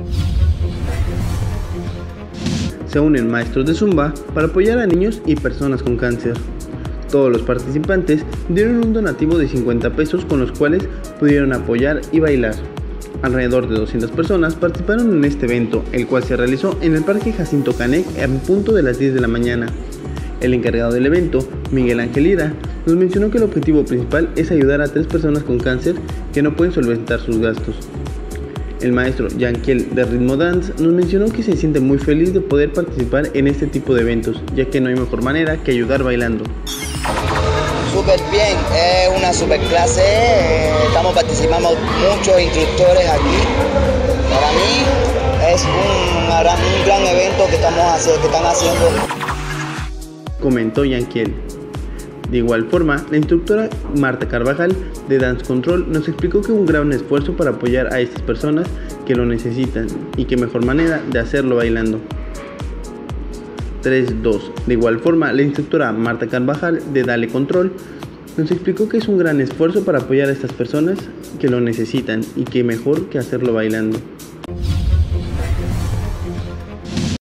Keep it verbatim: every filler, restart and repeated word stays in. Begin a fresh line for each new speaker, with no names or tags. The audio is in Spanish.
Se unen maestros de Zumba para apoyar a niños y personas con cáncer. Todos los participantes dieron un donativo de cincuenta pesos con los cuales pudieron apoyar y bailar. Alrededor de doscientas personas participaron en este evento, el cual se realizó en el Parque Jacinto Canec en punto de las diez de la mañana. El encargado del evento, Miguel Ángel Lira, nos mencionó que el objetivo principal es ayudar a tres personas con cáncer que no pueden solventar sus gastos. El maestro Yanquiel de Ritmo Dance nos mencionó que se siente muy feliz de poder participar en este tipo de eventos, ya que no hay mejor manera que ayudar bailando.
Súper bien, es una super clase, eh, estamos participando muchos instructores aquí. Para mí es un, un gran evento que, estamos haciendo, que están haciendo.
Comentó Yanquiel. De igual forma, la instructora Marta Carvajal de Dance Control nos explicó que hubo un gran esfuerzo para apoyar a estas personas que lo necesitan y qué mejor manera de hacerlo bailando. tres dos. De igual forma, la instructora Marta Carvajal de Dale Control nos explicó que es un gran esfuerzo para apoyar a estas personas que lo necesitan y qué mejor que hacerlo bailando.